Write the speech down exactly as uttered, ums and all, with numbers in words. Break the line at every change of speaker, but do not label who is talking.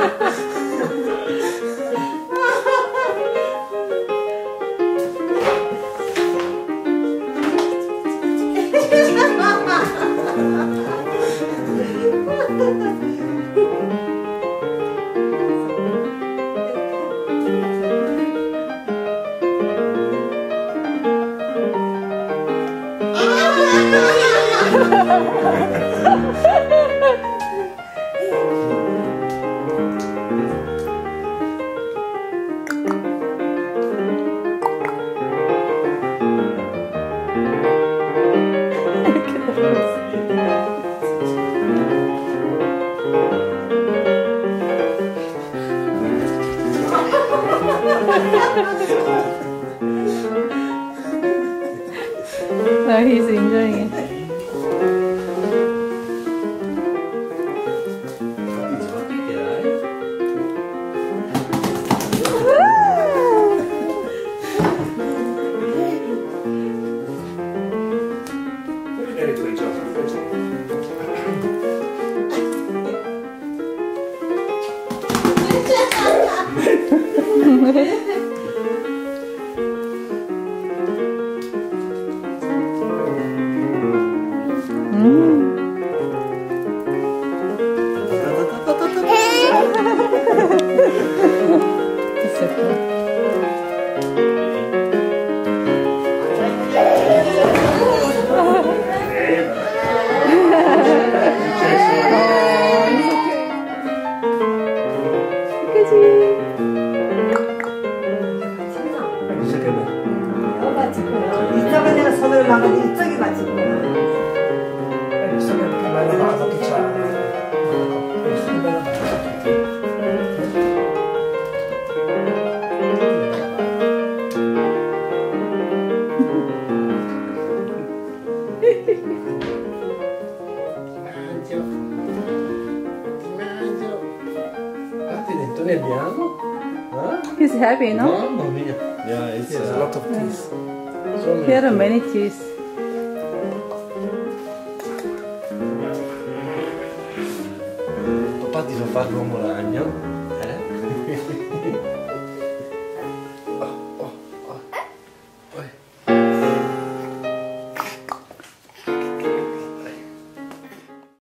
No, he's enjoying it.
이쪽은 내가 손을 막아도 이쪽이 맞지구나.
이쪽은 이렇게 많이 나와서 귀찮아. Ne abbiamo? Eh?
He's happy, no?
Mamma mia.
Yeah, it's
There's a
uh,
lot of teeth. So many
Here are
teeth.
many teeth.
papà ti fa fare l'uomo ragno.